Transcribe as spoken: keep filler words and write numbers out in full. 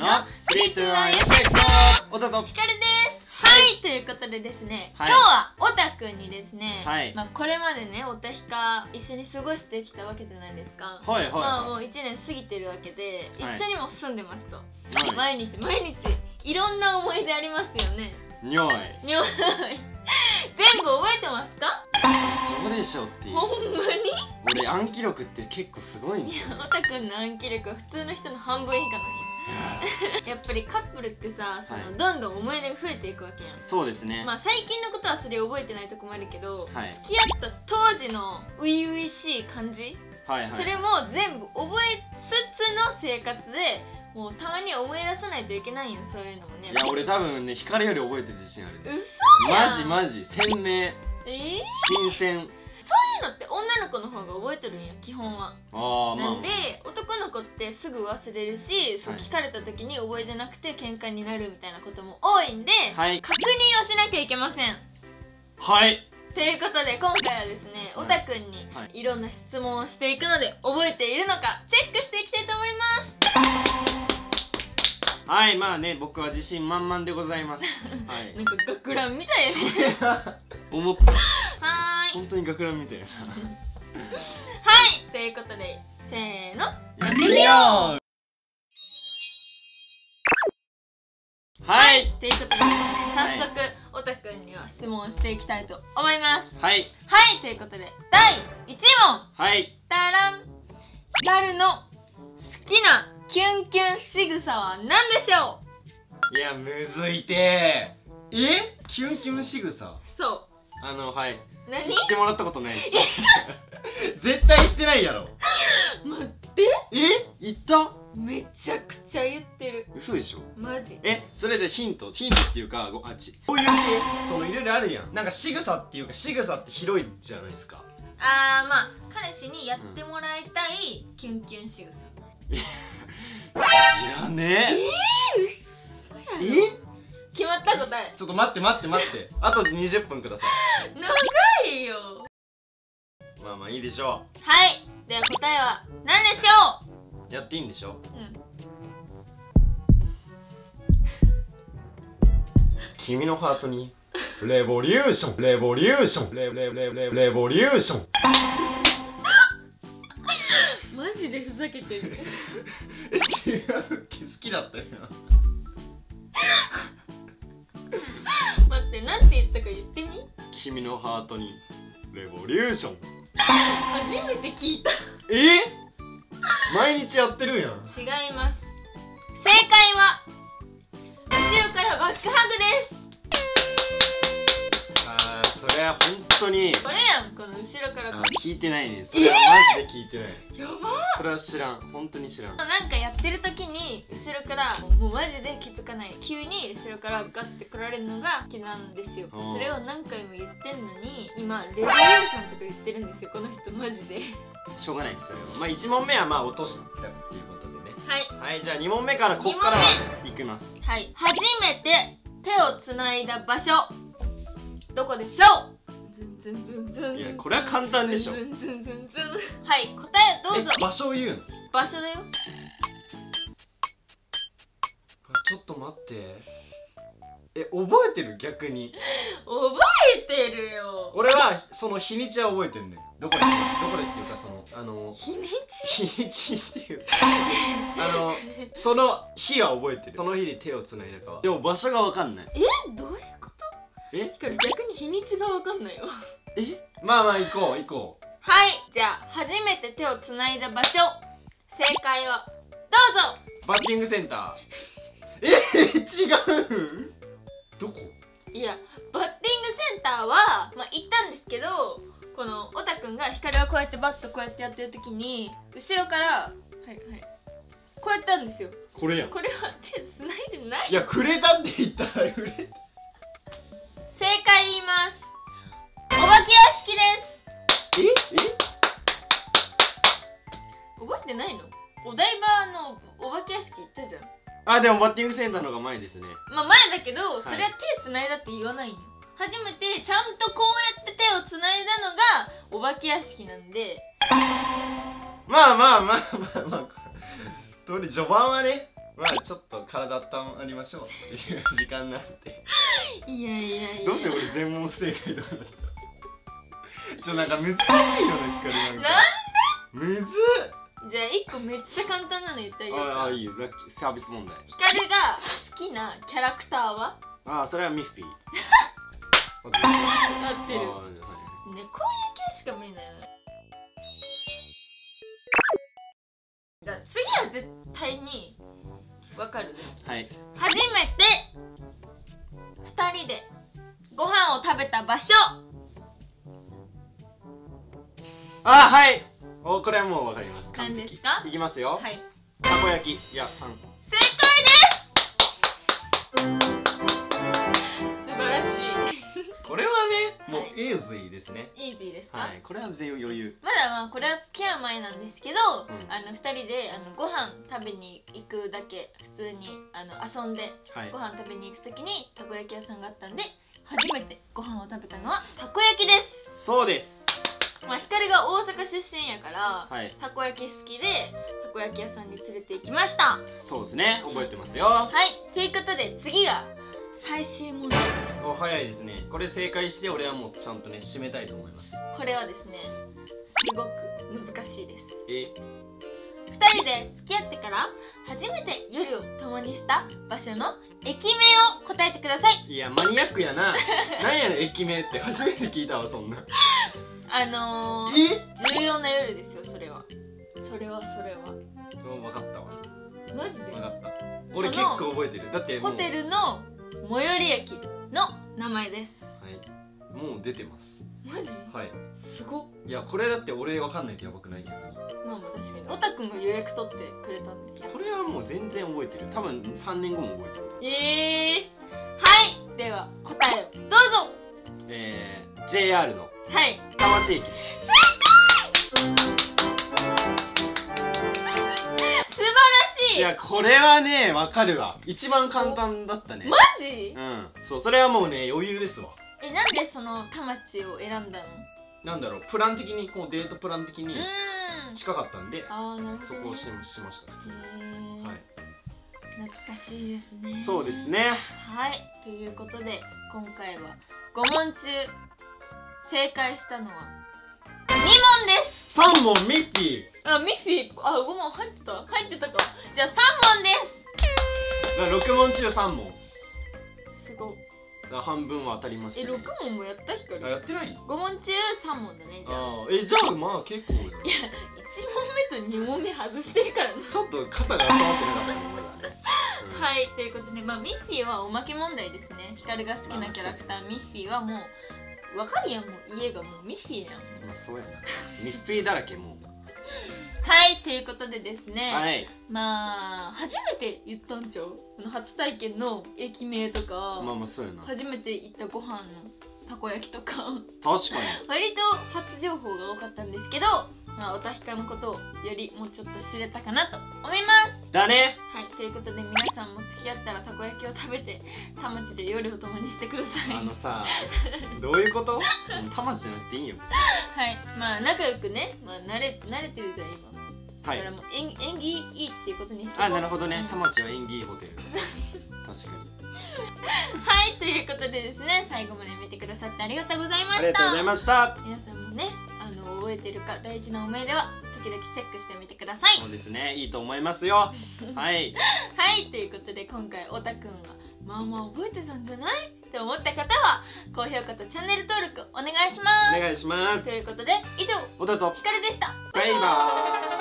のスリー、ツー、ワン、よっしゃいくぞー。おたとひかるです。はい、ということでですね、今日はおたくんにですね、まあこれまでねおたひか一緒に過ごしてきたわけじゃないですか。 はいはい。 まあもういちねん過ぎてるわけで一緒にも住んでますと。毎日毎日いろんな思い出ありますよね。 にょいにょい全部覚えてますか？ そうでしょっていう。 ほんまに俺暗記力って結構すごいんですよ、ね。 おたくんの暗記力は普通の人の半分以下なんやっぱりカップルってさ、その、はい、どんどん思い出が増えていくわけやん。 そうですね。 まあ最近のことはそれ覚えてないとこもあるけど、 はい、 付き合った当時の初々しい感じ、はいはい、それも全部覚えつつの生活でもうたまに思い出さないといけないよ、そういうのもね。 いや俺多分ね、光より覚えてる自信ある。 うそやん。 マジマジ鮮明、えー、新鮮。 そういうのって女の子の方が覚えてるんや、基本は。 あなんで、まあ、男の子ってすぐ忘れるし、そう聞かれた時に覚えてなくて喧嘩になるみたいなことも多いんで、はい、確認をしなきゃいけません。 はい。 ということで今回はですね、おたくんにいろんな質問をしていくので、覚えているのかチェックしていきたいと思います。 はい、まあね、僕は自信満々でございます。はい、 なんか学ランみたいやね。 思った。 はーい。 本当に学ランみたいな。はい、 ということで、せーの、 やってみよう。はい、 ということでですね、早速おたくんには質問をしていきたいと思います。 はい。 はい、ということでだいいちもん。 はい。 たらん。ひかるの好きなキュンキュン仕草は何でしょう？いや、むずいてー。え？キュンキュン仕草？ そう。 あの、はい。 何？ 言ってもらったことないです。絶対言ってないやろ。 待って。 え？言った？ めちゃくちゃ言ってる。 嘘でしょ？ マジ？ え、それじゃヒントヒントっていうか、ごあっちこういう系、そのいろいろあるやん。なんか仕草っていうか、仕草って広いじゃないですか。 あー、まあ彼氏にやってもらいたいキュンキュン仕草。 知らねえ。 えー、嘘やろ。え？決まった答え。 ちょっと待って待って待って。あとにじゅっぷんください。 長いよ。 まあまあいいでしょう。はい、では答えは何でしょう？やっていいんでしょう？うん。君のハートにレボリューションレボリューションレレレレレボリューション。 マジでふざけてる。 え、違うっけ？好きだったよ。 待って、なんて言ったか言ってみ。 君のハートにレボリューション。 初めて聞いた。 え？毎日やってるやん。 違います。正解は後ろからバックハグです。 あー、それは本当にこれやん、この後ろから。 あ、聞いてないね。それはマジで聞いてない。 やばー。 それは知らん、本当に知らん。 なんかやってる時に後ろからもうマジで気づかない、急に後ろからガッて来られるのが好きなんですよ。それを何回も言ってんのに今レボリューションとか言ってるんですよ、この人マジで。 しょうがないです、それは。まあいち問目はまあ落としたっていうことでね。 はいはい、じゃあに問目からこっからいきます。はい。 初めて手をつないだ場所、どこでしょう？ いや、これは簡単でしょ。はい、 答えどうぞ。 場所を言うの？ 場所だよ。 ちょっと待って。え、覚えてる？逆に覚えてるよ。 俺はその日にちは覚えてるんだよ。どこでどこでっていうか、そのあの日にち日にちっていうあのその日は覚えてる。その日に手をつないだかは。でも場所が分かんない。 え、どういうこと？ え、 逆に日にちが分かんないよ。 え、まあまあ行こう行こう。 はい、じゃあ初めて手をつないだ場所、正解はどうぞ。 バッティングセンター。え、違う。どこ？いや、バッティングセンターはまあ行ったんですけど、このおたくんが光はこうやってバットこうやってやってる時に後ろからはいはいこうやったんですよ。 これやん。 これは手つないでない。 いや、くれたって言ったらくれ。 正解言います。お化け屋敷です。 ええ、 覚えてないの？お台場のお化け屋敷行ったじゃん。 あ、でもバッティングセンターの方が前ですね。 まあ前だけど、はい、それは手つないだって言わないんよ。初めてちゃんとこうやって手をつないだのがお化け屋敷なんで。 まあまあまあまあまあとり序盤はね、 まあちょっと体温まりましょうっていう時間なんでいやいやいや、 どうしよう俺全問正解とかだったらちょなんか難しいよな光なんか。なんでむずっ。 じゃあいっこめっちゃ簡単なの言ってあげようか。 ああいいよ、ラッキーサービス問題。 光が好きなキャラクターは？ ああそれはミッフィー合ってる。ね、こういう系しか無理だよね。じゃあ次は絶対にわかるね。 はい。 初めてふたりでご飯を食べた場所。 あはい。おこれはもうわかります。 何ですか？ いきますよ。 はい。 たこ焼き。いやさん。 正解です。素晴らしい。 これはねもうイージーですね。 イージーですか？ はい。これは全余裕。 まだまあこれは付き合う前なんですけど、 うん、 あのふたりであのご飯食べに行くだけ普通にあの遊んで、はい、ご飯食べに行くときにたこ焼き屋さんがあったんで初めてご飯を食べたのはたこ焼きです。 そうです。 まあ光が大阪出身やから、 はい、 たこ焼き好きでたこ焼き屋さんに連れて行きました。 そうですね、覚えてますよ。 はい、ということで次が最終問題です。 お早いですね。これ正解して俺はもうちゃんとね締めたいと思います。 これはですねすごく難しいです。 えふたりで付き合ってから初めて夜を共にした場所の駅名を答えてください。 いやマニアックやななんやねん駅名って初めて聞いたわそんなあのー、重要な夜ですよそれは。それはそれはそう分かったわ。 マジで分かった。俺結構覚えてる。だってホテルの最寄り駅の名前です。 はい、もう出てます。 マジ？ はい。 すごっ。 いやこれだって俺分かんないとやばくない？逆に。 まあまあ確かにオタくんが予約取ってくれたんで。 これはもう全然覚えてる。多分さんねんごも覚えてる。 ええー、はい。では答えをどうぞ。 えー、ジェイアール のはい田町駅。正解。素晴らしい。 いやこれはね分かるわ。一番簡単だったね。 マジ？ うん。そうそれはもうね余裕ですわ。 え、なんでその田町を選んだの？ なんだろうプラン的にこうデートプラン的に近かったんで、 あーなるほどね、 そこをしました普通に。はい。 懐かしいですね。 そうですね。 はい、ということで今回はごもん中正解したのはにもんです。 さんもんミッフィー。 あ、ミッフィー、あ、ごもん入ってた入ってたか。じゃあさんもんです。 だからろくもん中さんもん。 すごい。 半分は当たりましたね。 え、ろくもんもやった光。 あ、やってない？ ごもん中さんもんだね。じゃあ。 あえ、じゃあまあ結構だ。いや、いちもんめとにもんめ外してるからね。 ちょっと肩が温まってなかったね。 はい、ということで、まあミッフィーはおまけ問題ですね。ヒカルが好きなキャラクターミッフィーはもうわかるやん、もう家がもうミッフィーやん。 まあそうやな。ミッフィーだらけもう。 はい、ということでですね、 はい、 まあ初めて言ったんちゃう？初体験の駅名とか、 まあまあそうやな。 初めて行ったご飯のたこ焼きとか確かに割と初情報が多かったんですけど、まあ、おたひかのことをよりもうちょっと知れたかなと思いますだね。 はい、ということで皆さんも付き合ったらたこ焼きを食べて田町で夜を共にしてください。 あのさどういうこと？田町じゃなくていいよ。 はい、まあ仲良くね、まあ、慣れ慣れてるじゃん今。 はい、 だからもう縁縁起いいっていうことにして。 あ、なるほどね。田町は縁起いいホテル。確かに。 はい、ということでですね、最後まで見てくださってありがとうございました。 ありがとうございました。 皆さんもね、あの覚えてるか大事な思い出は時々チェックしてみてください。 そうですね、いいと思いますよ。はい。 はい、ということで今回おたくんはまあまあ覚えてたんじゃないって思った方は高評価とチャンネル登録お願いします。 お願いします。 ということで以上、 おたとひかるでした。 バイバーイ。